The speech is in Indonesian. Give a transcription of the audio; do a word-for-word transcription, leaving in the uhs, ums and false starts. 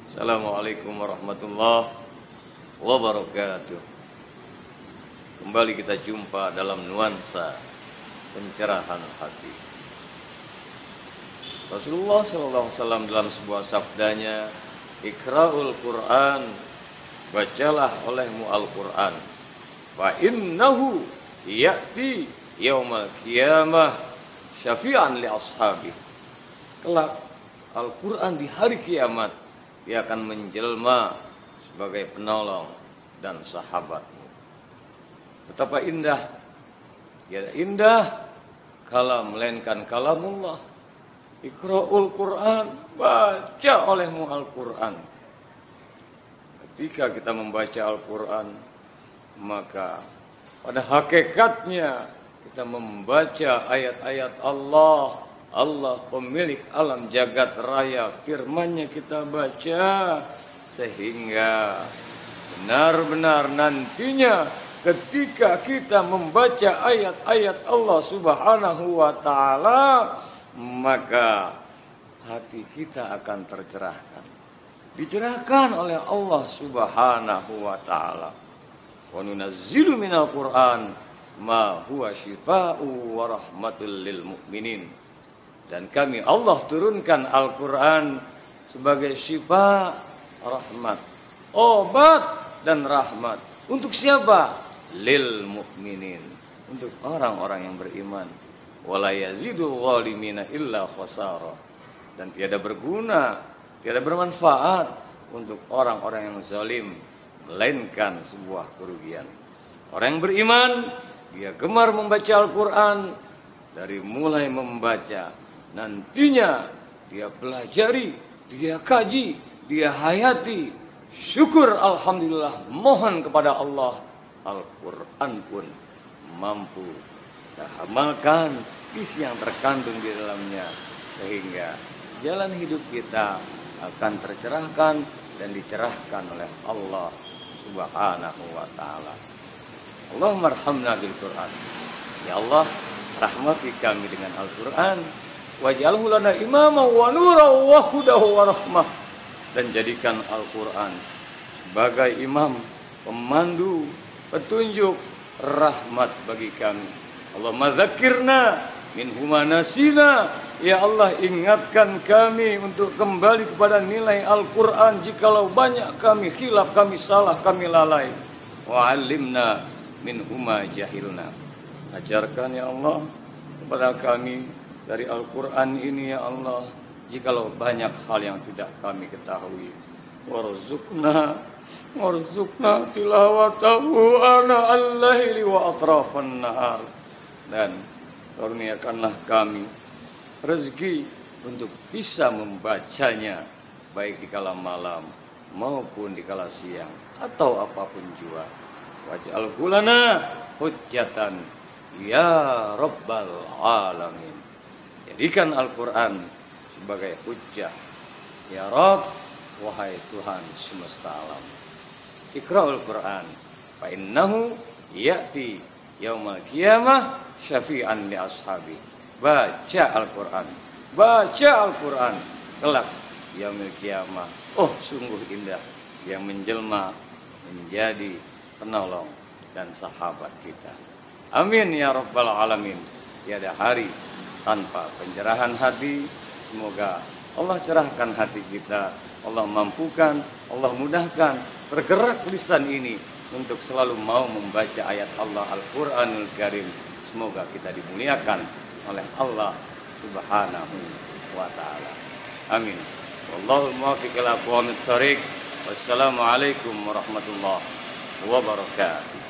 Assalamualaikum warahmatullahi wabarakatuh. Kembali kita jumpa dalam nuansa pencerahan hati. Rasulullah shallallahu alaihi wasallam dalam sebuah sabdanya, Iqra'ul Quran, bacalah olehmu Al-Quran. Fa innahu ya'ti yaumal qiyamah syafi'an li ashabi. Kelak Al-Quran di hari kiamat dia akan menjelma sebagai penolong dan sahabatmu. Betapa indah, tiada indah kalam melainkan kalamullah. Iqra'ul Quran, baca olehmu Al-Quran. Ketika kita membaca Al-Quran, maka pada hakikatnya kita membaca ayat-ayat Allah. Allah pemilik alam jagat raya, firman-Nya kita baca, sehingga benar-benar nantinya ketika kita membaca ayat-ayat Allah Subhanahu wa ta'ala, maka hati kita akan tercerahkan, dicerahkan oleh Allah Subhanahu wa ta'ala. Wa nunazzilu minal Qur'an ma huwa shifaa'u wa rahmatul lil mu'minin. Dan kami Allah turunkan Al-Quran sebagai syifa, rahmat, obat dan rahmat. Untuk siapa? Lil mu'minin, untuk orang-orang yang beriman. Wala yazidul zalimina illa khasara. Dan tiada berguna, tiada bermanfaat untuk orang-orang yang zalim, melainkan sebuah kerugian. Orang yang beriman, dia gemar membaca Al-Quran. Dari mulai membaca, nantinya dia pelajari, dia kaji, dia hayati. Syukur alhamdulillah, mohon kepada Allah, Al-Quran pun mampu kita amalkan isi yang terkandung di dalamnya, sehingga jalan hidup kita akan tercerahkan dan dicerahkan oleh Allah Subhanahu wa ta'ala. Allahumma arhamna bil Quran. Ya Allah, rahmati kami dengan Al-Quran. Waj'alhu lana imama wa nura wa huda wa rahmah. Dan jadikan Al-Quran sebagai imam, pemandu, petunjuk, rahmat bagi kami. Allahumma dzakirna min huma nasina. Ya Allah, ingatkan kami untuk kembali kepada nilai Al-Quran jikalau banyak kami khilaf, kami salah, kami lalai. Wa 'allimna min huma jahilna. Ajarkan ya Allah kepada kami dari Al-Quran ini ya Allah, jikalau banyak hal yang tidak kami ketahui. Warzuqna warzuqna tilawatahu ana al-laili wa atrafan nahar. Dan karuniakanlah kami rezeki untuk bisa membacanya, baik di kala malam maupun di kala siang atau apapun jua. Waj'alhu lana hujjatan ya rabbal alamin. Jadikan Al-Quran sebagai hujjah, ya Rabb, wahai Tuhan semesta alam. Iqra'ul Quran, fa innahu ya'ti yaumal qiyamah syafi'an li ashabi. Baca Al-Quran, baca Al-Quran, kelak yaumil qiyamah. Oh, sungguh indah, yang menjelma menjadi penolong dan sahabat kita. Amin ya rabbal alamin. Tiada hari tanpa pencerahan hati. Semoga Allah cerahkan hati kita, Allah mampukan, Allah mudahkan bergerak lisan ini untuk selalu mau membaca ayat Allah Al-Quranul Karim. Semoga kita dimuliakan oleh Allah Subhanahu wa ta'ala. Amin. Wallahul muwaffiq ila aqwamit thoriq. Wassalamualaikum warahmatullahi wabarakatuh.